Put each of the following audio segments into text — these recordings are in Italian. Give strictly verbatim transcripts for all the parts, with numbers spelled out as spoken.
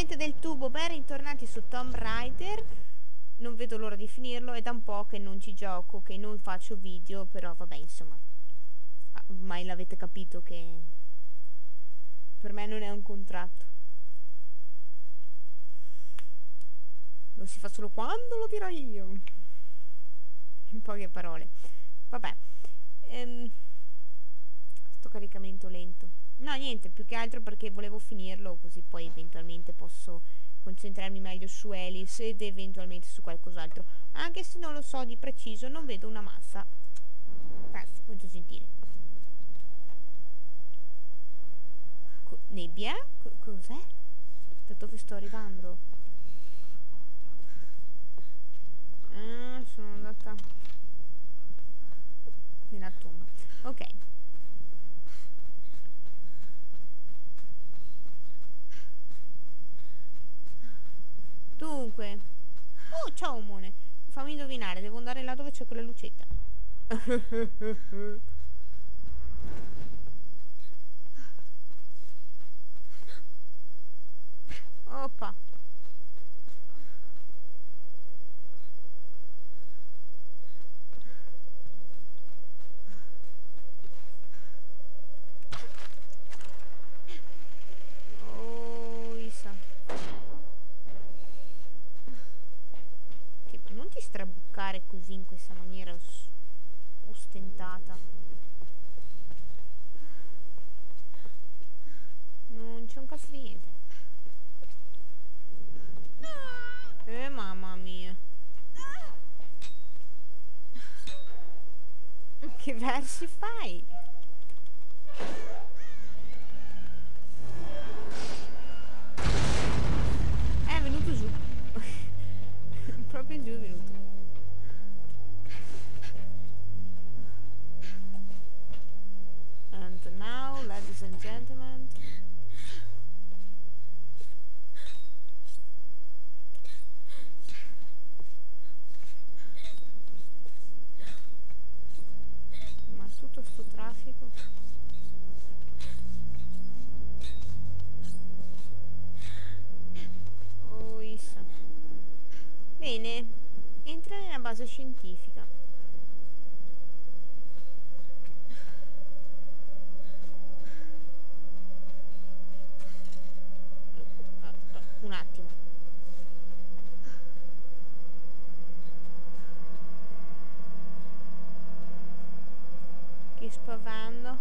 gente del tubo, ben ritornati su Tomb Raider. Non vedo l'ora di finirlo, è da un po' che non ci gioco, che non faccio video, però vabbè, insomma, ormai l'avete capito che per me non è un contratto. Lo si fa solo quando lo dirò io. In poche parole. Vabbè. Ehm, sto caricamento lento. No, niente, più che altro perché volevo finirlo, così poi eventualmente posso concentrarmi meglio su Alice ed eventualmente su qualcos'altro. Anche se non lo so di preciso, non vedo una massa. Grazie, molto gentile. Co nebbia? Co cos'è? Da dove sto arrivando? Ah, sono andata nella tomba. Ok. Dunque. Oh, ciao Mone. Fammi indovinare, devo andare là dove c'è quella lucetta. Oppa. Oh, Isa. Che non ti strabuccare così in questa maniera ostentata. Non c'è un cazzo di niente. Eh, mamma mia. Che versi fai? È venuto giù. Proprio giù è venuto. And now, ladies and gentlemen, ma tutto sto traffico. Oh, Issa. Bene, entra nella base scientifica. Un attimo. Che spavando.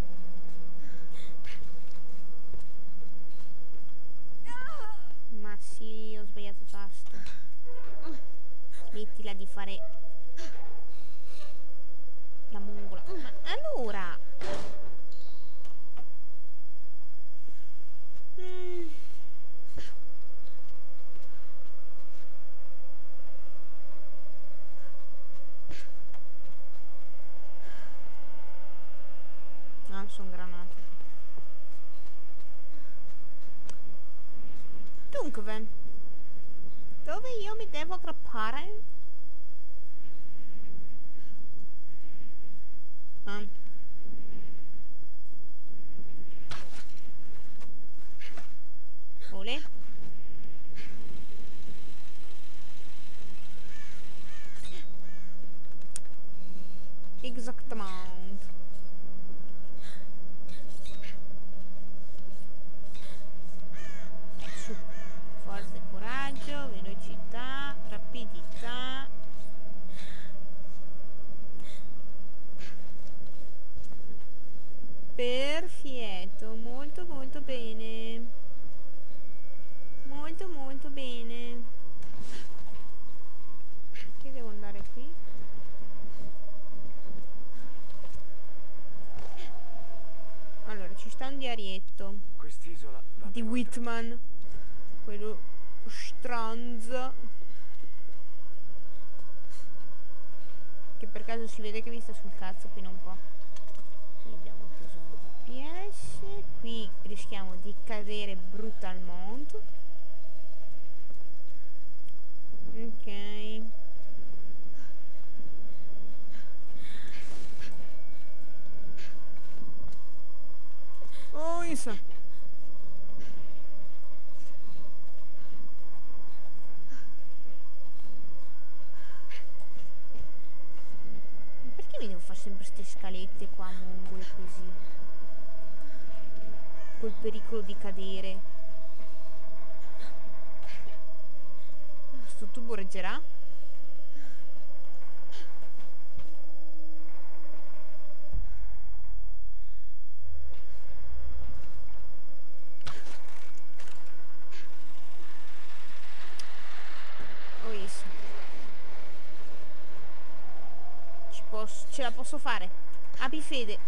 Ma sì, ho sbagliato tasto. Smettila di fare la mongola. Ma allora mm. Ah, sono granate. Dunque, dove io mi devo aggrappare? Ah. Ole. Exactement. Su. Forza e coraggio, velocità, rapidità. Perfetto, molto molto bene. Molto molto bene. Che devo andare qui? Allora, ci sta un diarietto Quest'isola di Whitman, quello stronzo, che per caso si vede che mi sta sul cazzo fino a un po'. Qui abbiamo il tesoro di P S, qui rischiamo di cadere brutalmente. Ok. Oh, Isa. sempre ste scalette qua, mongole così. Col pericolo di cadere. Sto tubo reggerà? Ho visto. Ci posso, ce la posso fare. Abbi fede.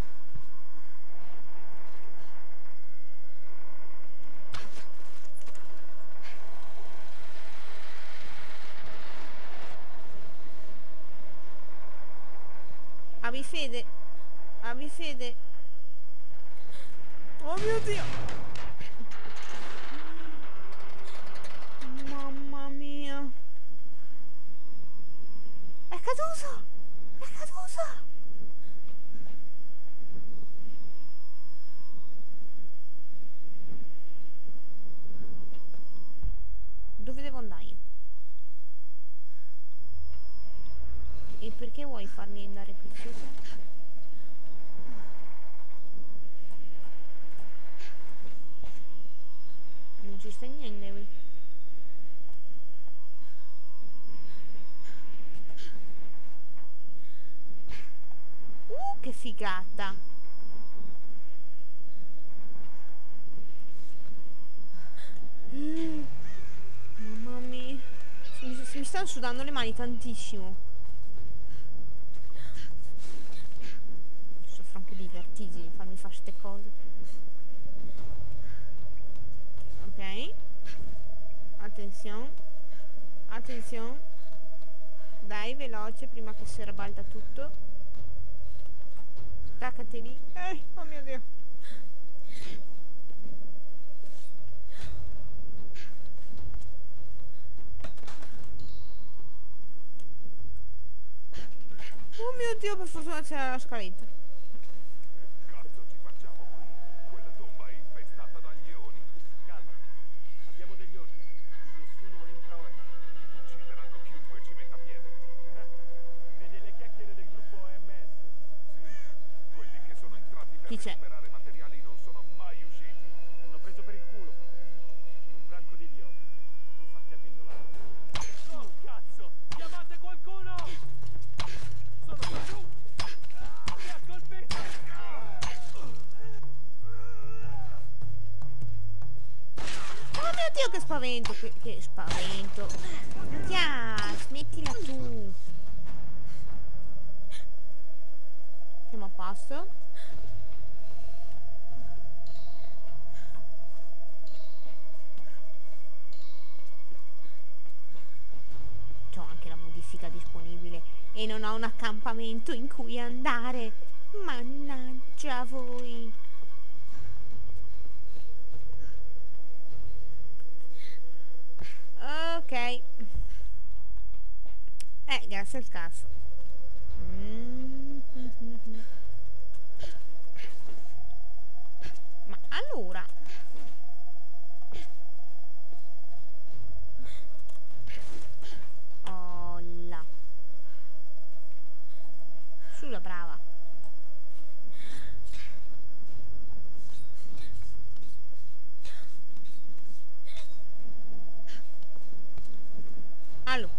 Abbi fede. Abbi fede. Oh mio Dio. Mamma mia. È caduto. È caduto. Dove devo andare io? E perché vuoi farmi andare qui sopra? Non ci sta niente qui. Uh, che figata! Mm. Mamma mia. Mi, mi stanno sudando le mani tantissimo. Soffro anche di vertigini, farmi fare ste cose. Ok. Attenzione. Attenzione. Dai, veloce, prima che si ribalta tutto. Staccati lì. Eh, oh mio Dio. Oh mio Dio, per fortuna c'era la scaletta. Che cazzo ci facciamo qui? Quella tomba è infestata da lioni. Calma, abbiamo degli ordini. Nessuno entra o esce. Uccideranno chiunque ci metta piede. Vedi le chiacchiere del gruppo O M S? Sì, quelli che sono entrati per Chi c'è? recuperare materiali non sono mai usciti. Hanno preso per il culo, fratello. Sono un branco di idioti. Non farti abbindolare. Oh, cazzo! Chiamate qualcuno! Sono giù! Mi ha colpito! Oh mio Dio, che spavento, che, che spavento. Minchia, smettila tu. Siamo a passo. C'ho anche la modifica disponibile e non ho un accampamento in cui andare. Mannaggia voi. Ok. Eh, grazie al cazzo. Mm. Ma allora. Oh là. Sulla brava. Allora.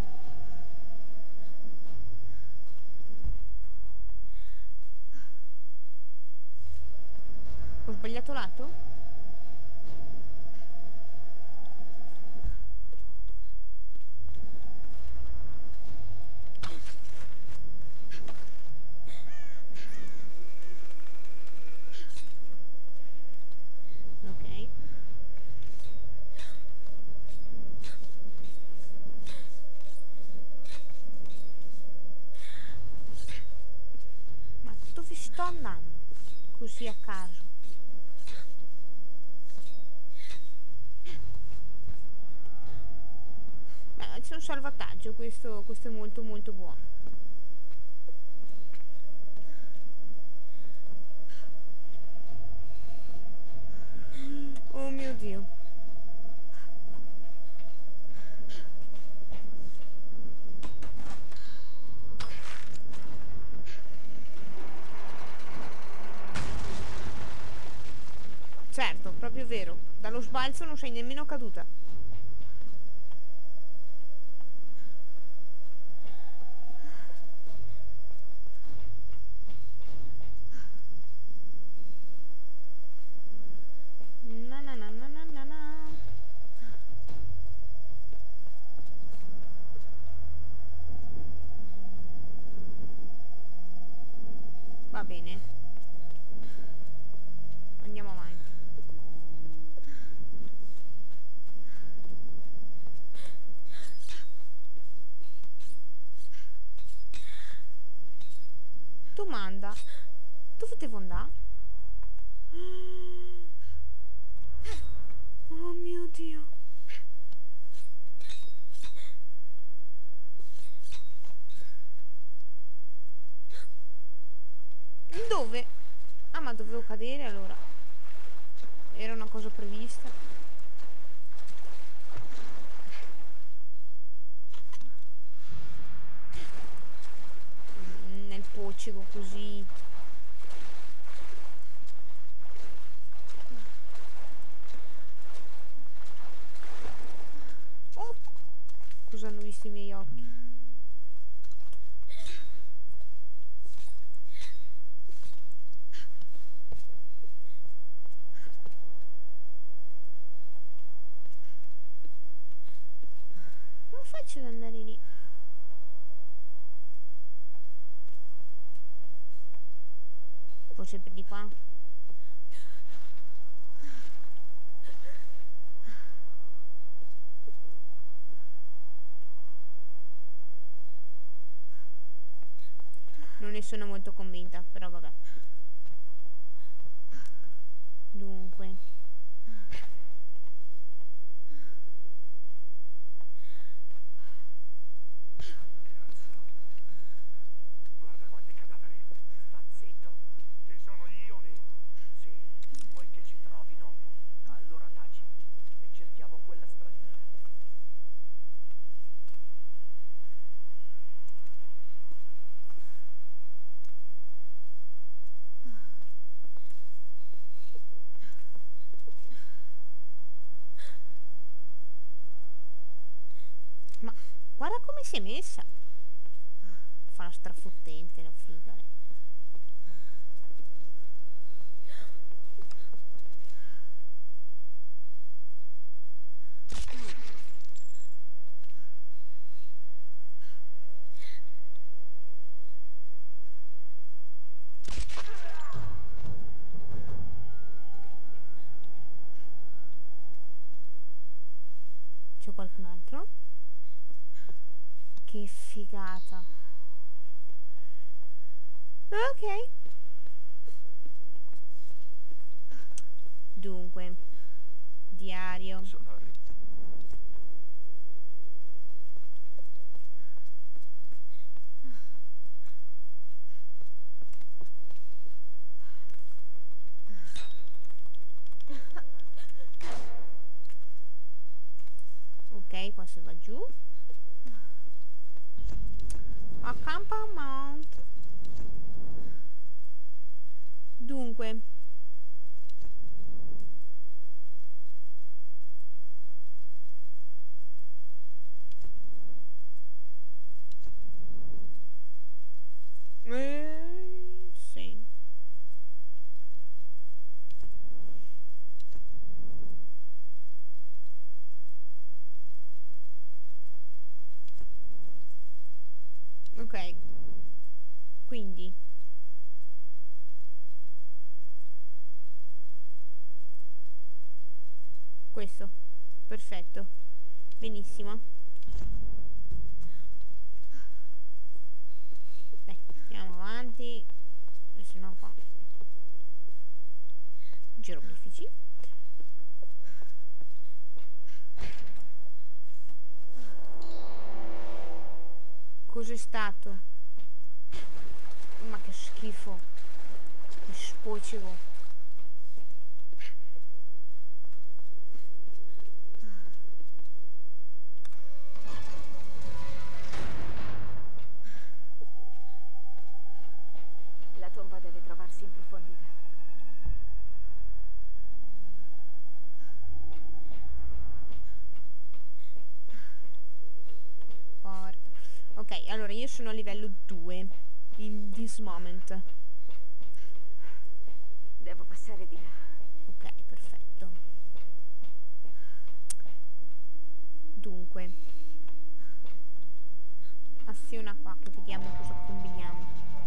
Ho sbagliato lato? Ok. Ma dove sto andando? Così a caso. Beh, c'è un salvataggio, questo, questo è molto molto buono. Oh mio Dio. balzo non sei nemmeno caduta. Na na na na na na na. Va bene. Andiamo avanti. Domanda. Dove devo andare? Oh mio Dio. Dove? Ah, ma dovevo cadere allora. Era una cosa prevista. Mm, nel poccico così. Oh! Cosa hanno visto i miei occhi? Come faccio ad andare lì? Forse per di qua? Non ne sono molto convinta, però vabbè. Dunque. Guarda quanti cadaveri. Sta zitto. Ci sono gli ioni. Sì, vuoi che ci trovino? Allora taci e cerchiamo quella stradina. Ma guarda come si è messa. Fa la strafottente, la figa lei. C'è qualcun altro? Che figata. Ok. Dunque, diario. Sono arri- Ok, qua si va giù. Accampamento. Dunque. Eh, sì. Ok. Quindi questo. Perfetto. Benissimo. Dai, andiamo avanti. Se no qua. Geroglifici. Cos'è stato? Ma che schifo. Che spoccico. La tomba deve trovarsi in profondità. Ok, allora io sono a livello due in this moment. Devo passare di là. Ok, perfetto. Dunque, aziona qua che vediamo cosa combiniamo.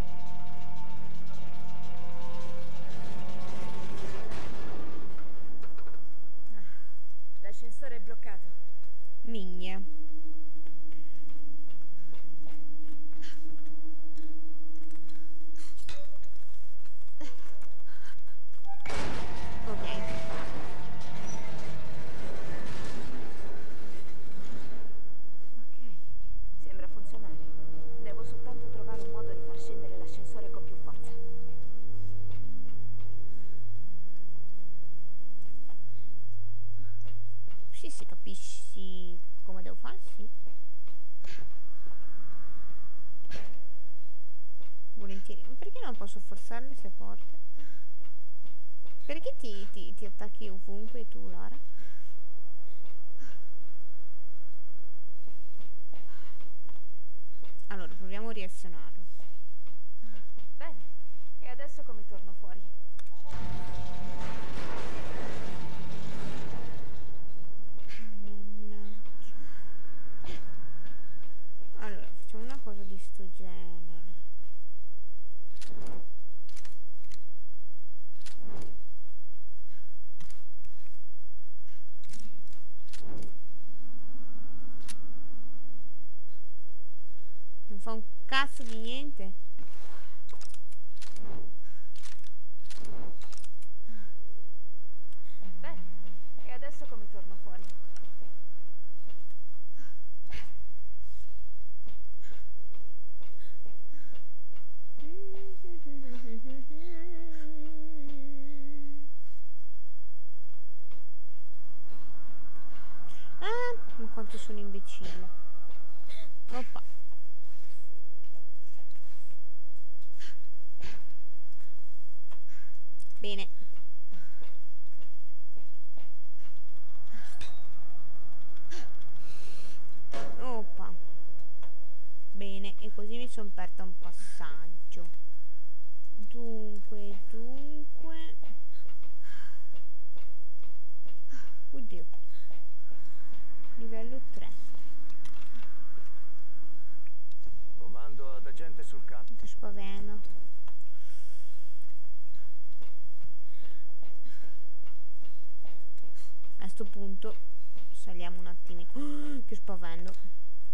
L'ascensore è bloccato. Migne. Ok. Ok, sembra funzionare. Devo soltanto trovare un modo di far scendere l'ascensore con più forza. Sì, se capisci come devo fare, sì. Volentieri. Ma perché non posso forzare le sue porte? Perché ti, ti, ti attacchi ovunque tu, Lara? Allora, proviamo a riazionarlo. Bene, e adesso come torno fuori? Mannaggia. Allora, facciamo una cosa di sto genere. Non fa un cazzo di niente. Bene, e adesso come torno fuori? Ah, ma quanto sono imbecille. Oppa. Bene. Oppa. Bene, e così mi sono aperta un passaggio. Dunque, dunque. Oddio. Livello tre. Comando ad agente sul campo. Che spavento. A sto punto saliamo un attimino. Oh, che spavento.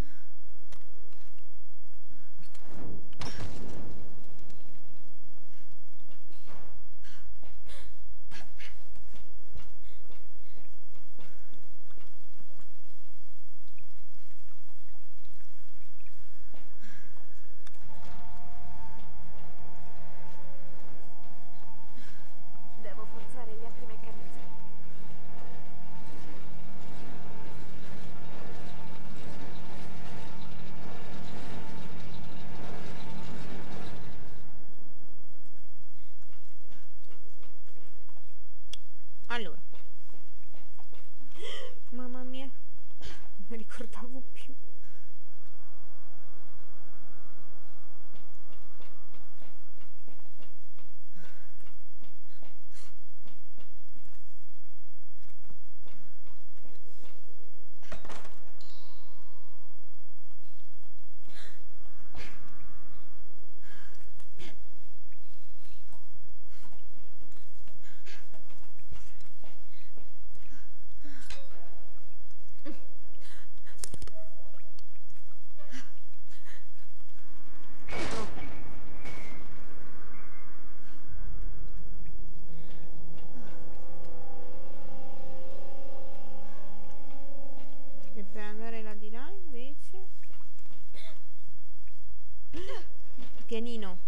Devo forzare gli altri meccanismi. Allora. Mamma mia. Non mi ricordavo più. E per andare là di là invece pianino.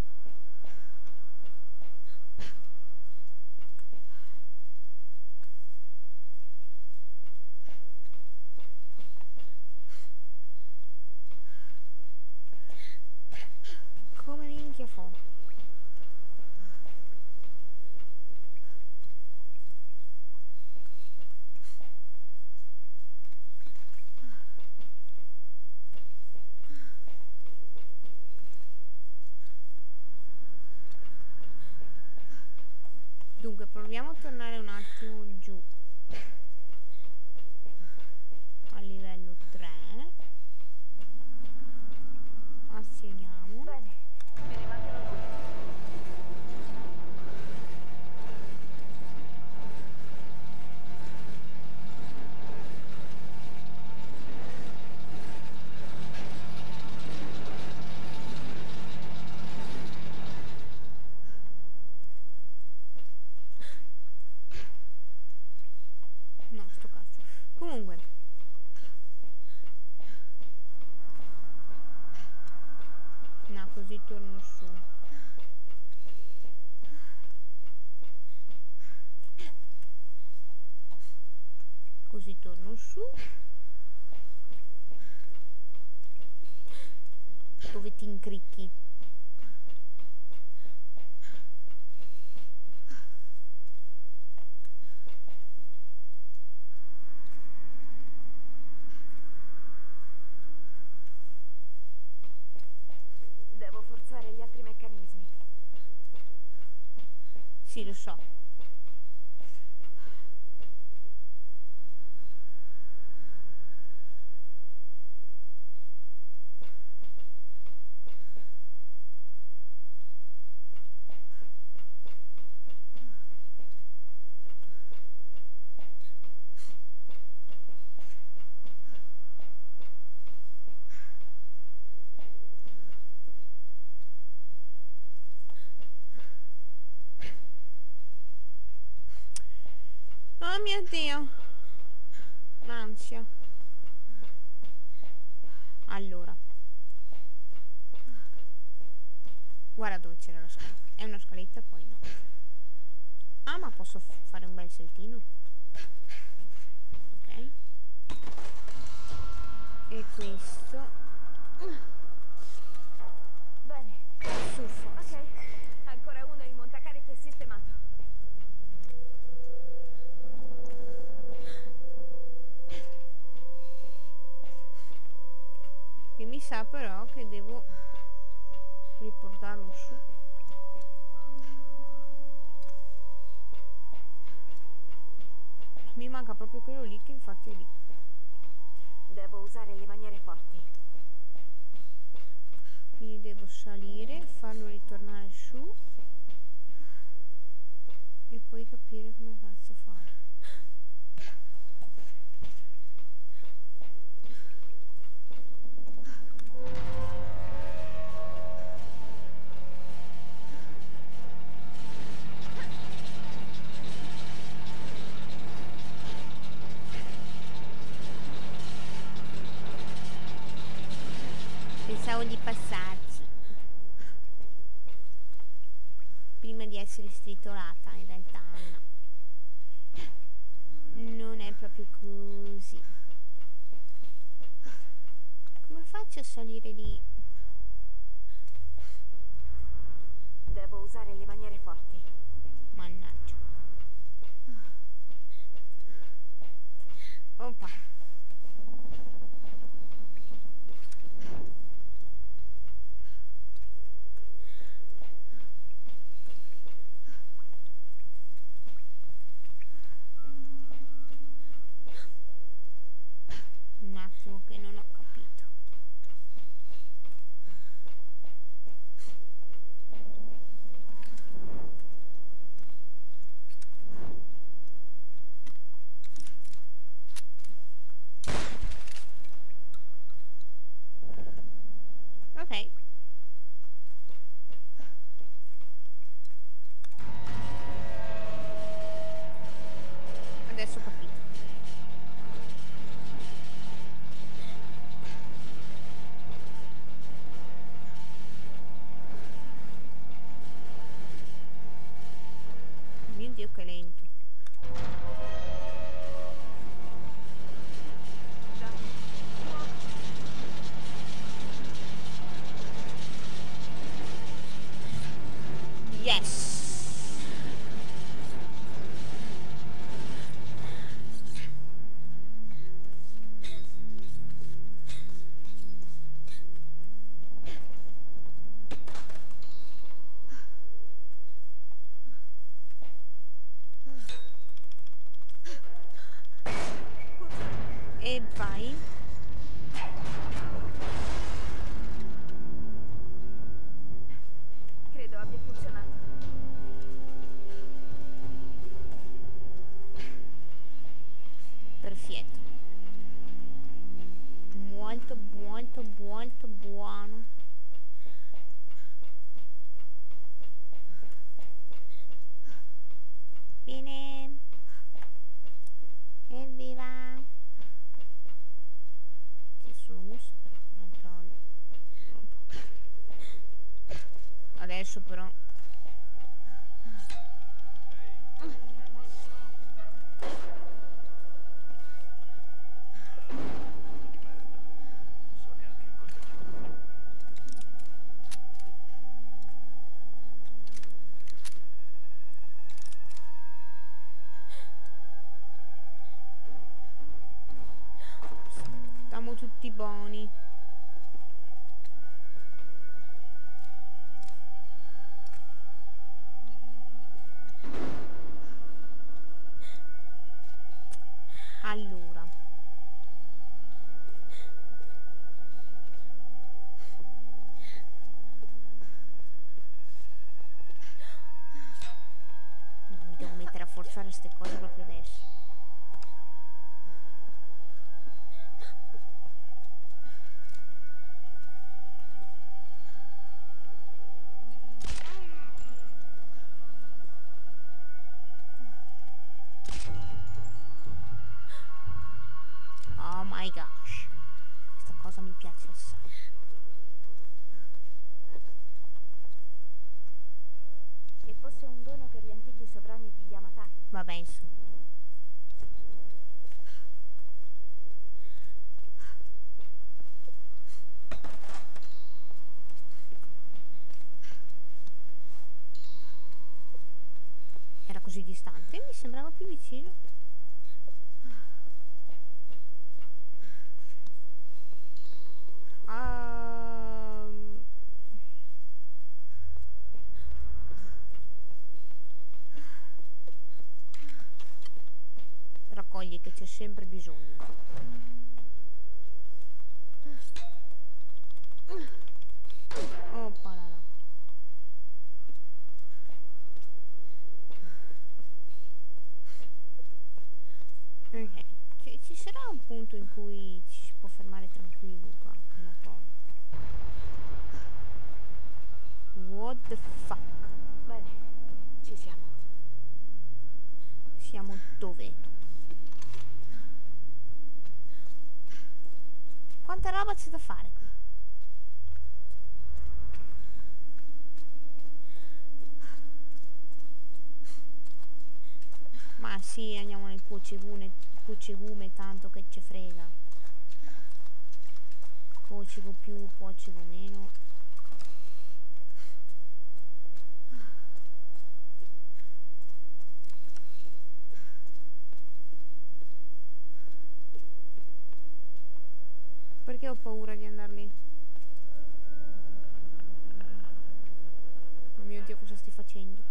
Come minchia fa? proviamo a tornare un attimo giù a livello tre. Azioniamo. Bene, me ne mancano due. No, sto cazzo. Comunque. No, così torno su. Così torno su. Dove ti incricchi? Devo forzare gli altri meccanismi. Sì, lo so. Oh mio Dio, l'ansia. Allora, guarda dove c'era la scaletta. È una scaletta, poi no. Ah, ma posso fare un bel saltino. Ok. E questo. Bene. Su, forza. Ok, ancora uno, il montacarichi è sistemato. Che mi sa però che devo riportarlo su. Mi manca proprio quello lì, che infatti è lì. Devo usare le maniere forti. Quindi devo salire, farlo ritornare su e poi capire come cazzo fare. Pensavo di passarci prima di essere stritolata, in realtà no. Non è proprio così. Come faccio a salire lì? Devo usare le maniere forti. Mannaggia. Oppa. Un attimo che non ho capito. Ok. Adesso ho capito. Mio Dio, che lento. adesso però. Non so neanche cosa ci vuole. Stiamo tutti buoni. Allora. Non mi devo mettere a forzare queste cose proprio adesso. Oh my gosh. Questa cosa mi piace assai. Che fosse un dono per gli antichi sovrani di Yamatai. Vabbè, insomma. Era così distante? Mi sembrava più vicino. Um... Raccogli che c'è sempre bisogno. Oppa là là. Ok, ci, ci sarà un punto in cui ci si può fermare tranquilli qua, prima o poi. What the fuck? Bene, ci siamo. Siamo dove? Quanta roba c'è da fare qui? Ma sì, andiamo nel pucegume, pucegume tanto che ci frega. Pucego più, pucego meno. Perché ho paura di andare lì? Oh mio Dio, cosa stai facendo?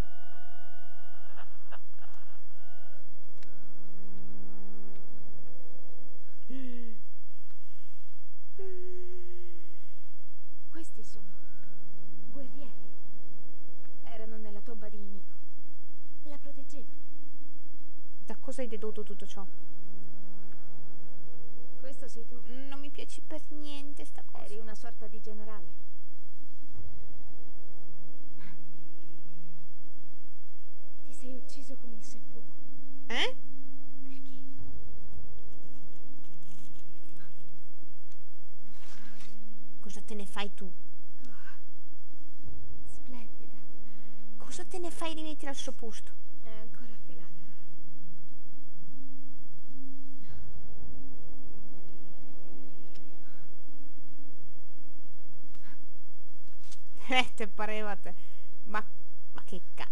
Questi sono guerrieri. Erano nella tomba di Inigo. La proteggevano. Da cosa hai dedotto tutto ciò? Questo sei tu. Non mi piace per niente sta cosa. Eri una sorta di generale. Ti sei ucciso con il seppuku. Eh? Perché? Cosa te ne fai tu? Oh, splendida. Cosa te ne fai? Rimettila al suo posto. È ancora affilata. Eh, te pareva te. Ma, ma che ca...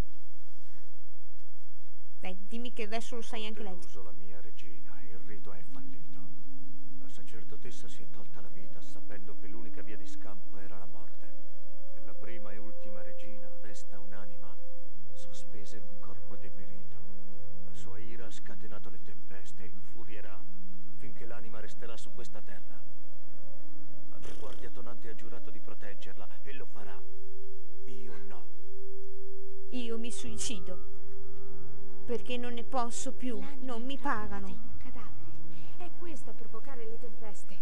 Dai, dimmi che adesso lo sai anche Ho leggere. deluso la mia regina, il rito è fallito. La sacerdotessa si è tolta la vita sapendo che l'unica via di scampo era la morte. E la prima e ultima regina resta un'anima sospesa in un corpo deperito. La sua ira ha scatenato le tempeste e infurierà finché l'anima resterà su questa terra. La mia guardia tonante ha giurato di proteggerla e lo farà. Io no. Io mi suicido. Perché non ne posso più. L'anima Non mi intrappolata pagano. in un cadavere. È questo a provocare le tempeste.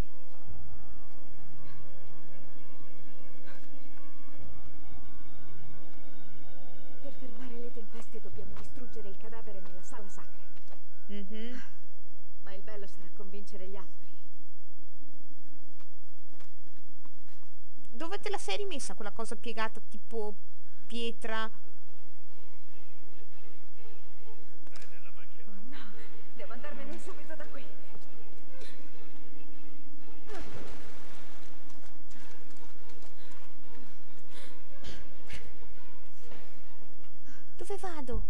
Per fermare le tempeste dobbiamo distruggere il cadavere nella sala sacra. Mhm. Ma il bello sarà convincere gli altri. dove te la sei rimessa quella cosa piegata tipo pietra? Oh no, devo andarmene subito da qui. Dove vado?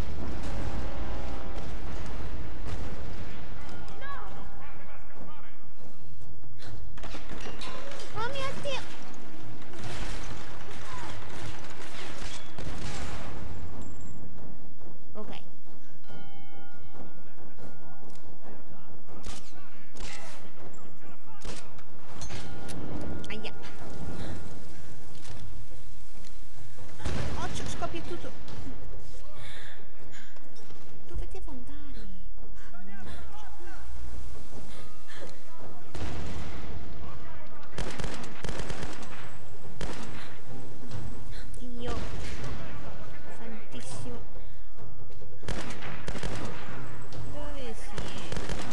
Oh mio Dio! Ok. Aia. Occhio, scoppia tutto. Dove devo andare? Dio santissimo. Dove siete?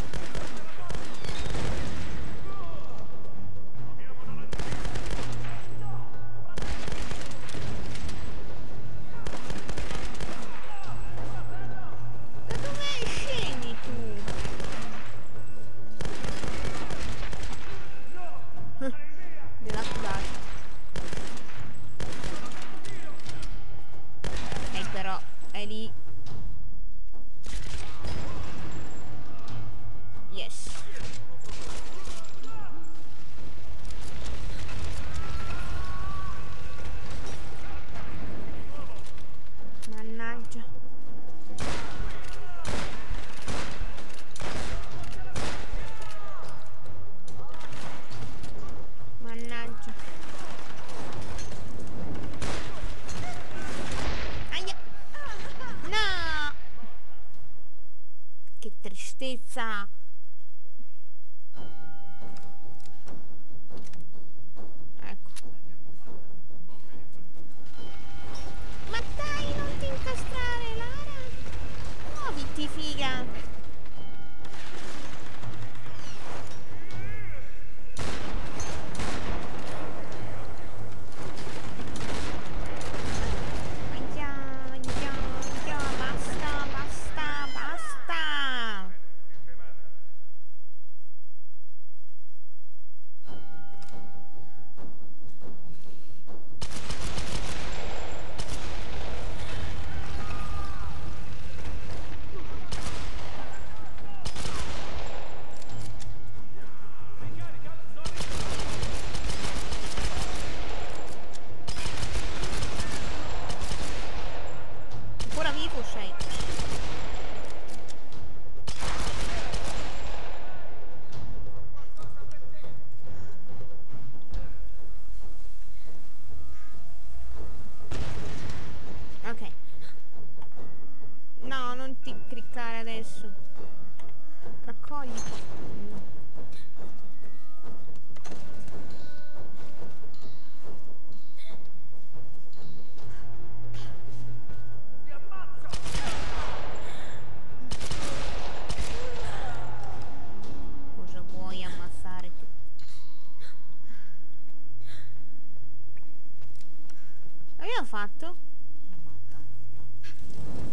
Da dove scendi tu? Della curata. Eh però è lì. Yes. Mannaggia. Mannaggia. Aia. No. Che tristezza. Ecco. Ma dai, non ti incastrare, Lara. Muoviti, figa. Aia, aia, aia, basta, basta, basta. Ancora vivo sei? Ok. No, non ti cliccare adesso. Raccogli. Cosa vuoi ammazzare tu? Abbiamo fatto? Oh, Madonna.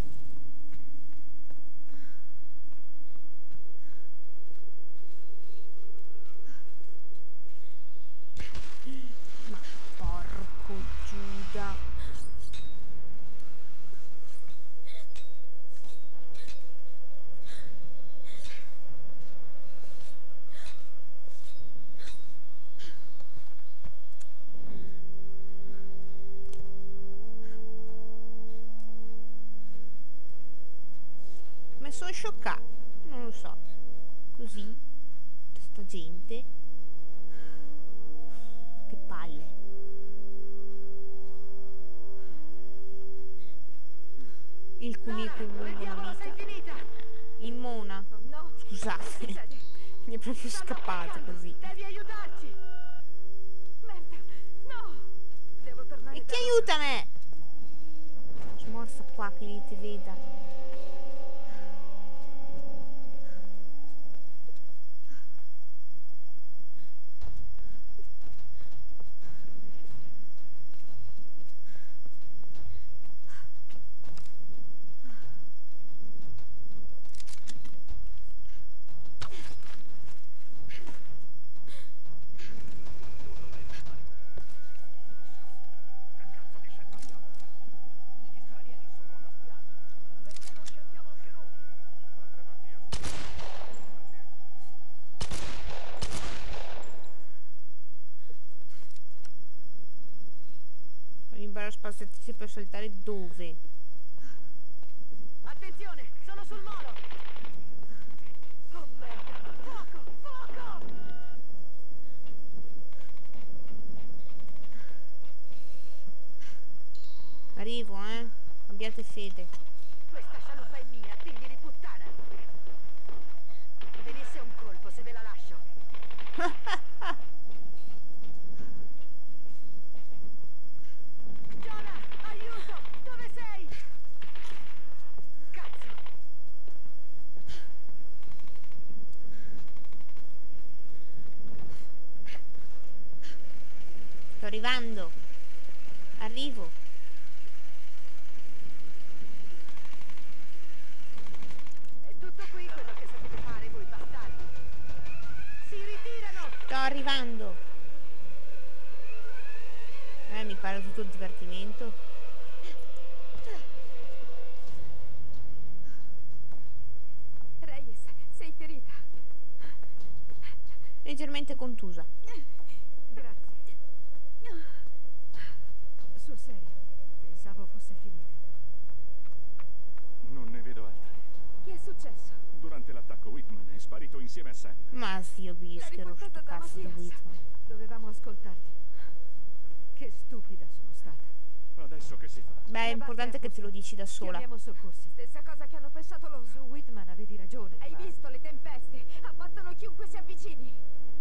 Ma porco Giuda. Ma sono scioccata. Non lo so. Così. Sta gente. Che palle. Il cunico lungo una sei vita. finita. Immona. Oh no. Scusate. Mi è proprio Stanno scappato attaccando. così. Devi aiutarci. Merda. No. Devo tornare E da chi loro. aiuta me? Smorza qua che li ti veda. Impara a spazzarsi per saltare dove? Attenzione, sono sul molo! Oh merda! Fuoco! Fuoco! Arrivo, eh? Abbiate fede. Questa scialuppa è mia, figli di puttana! Venisse un colpo se ve la lascio. Jonah, aiuto! Dove sei? Cazzo! Sto arrivando. Arrivo. È tutto qui quello che sapete fare voi bastardi. Si ritirano! Sto arrivando. Eh, mi pare tutto il divertimento. Reyes, sei ferita. Leggermente contusa. Grazie. Sul serio, pensavo fosse finita. Non ne vedo altri. Che è successo? Durante l'attacco Whitman è sparito insieme a Sam. Ma zio Bischero, sto riportata da cazzo di Mattias. Whitman. Dovevamo ascoltarti. Che stupida sono stata. Adesso che si fa? Beh, è importante che te lo dici da sola. Chiamiamo soccorsi. Stessa cosa che hanno pensato loro. Su Whitman avevi ragione. Hai visto le tempeste? Abbattono chiunque si avvicini.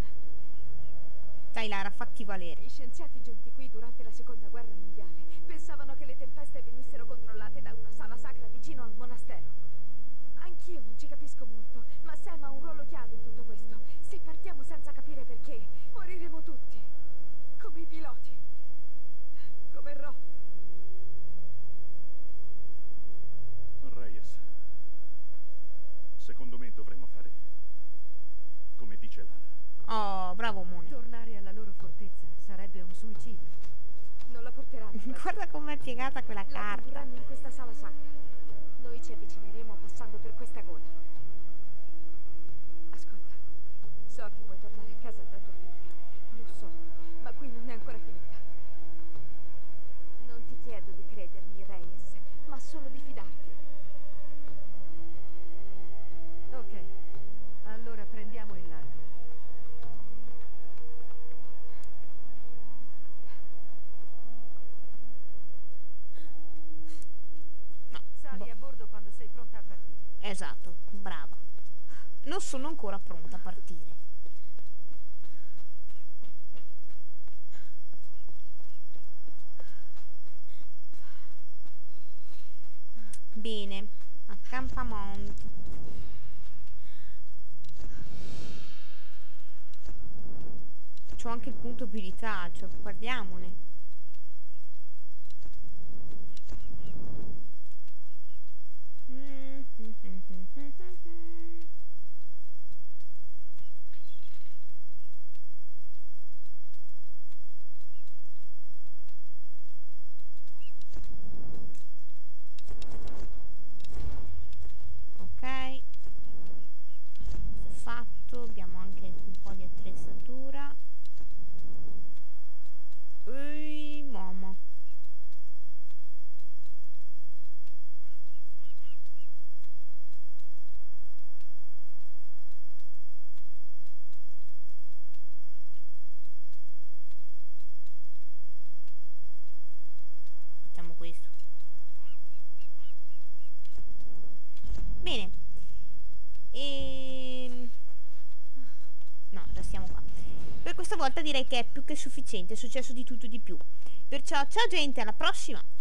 Dai Lara, fatti valere. Gli scienziati giunti qui durante la seconda guerra mondiale pensavano che le tempeste venissero controllate da una sala sacra vicino al monastero. Anch'io non ci capisco molto, ma Sam ha un ruolo chiave in tutto questo. Se partiamo senza capire perché, moriremo tutti. Come i piloti. Come Ro. Reyes, secondo me dovremmo fare come dice Lara. Oh, bravo Mone. Tornare alla loro fortezza sarebbe un suicidio. Non la porteranno. Guarda com'è piegata quella La carta. condurranno in questa sala sacra. Noi ci avvicineremo passando per questa gola. Ascolta, so che puoi tornare a casa da tua figlia. Lo so, ma qui non è ancora finita. Non ti chiedo di credermi, Reyes, ma solo di fidarti. Ok, allora prendiamo il largo. No, Sali boh. a bordo quando sei pronta a partire. Esatto, brava. Non sono ancora pronta a partire. Bene, accampamento. C'ho anche il punto abilità, cioè guardiamone. Ok, fatto, abbiamo anche un po' di attrezzatura. Ehi, mamma. Facciamo questo. Bene. E... no, restiamo qua. Per questa volta direi che è più che sufficiente, è successo di tutto e di più. Perciò ciao gente, alla prossima!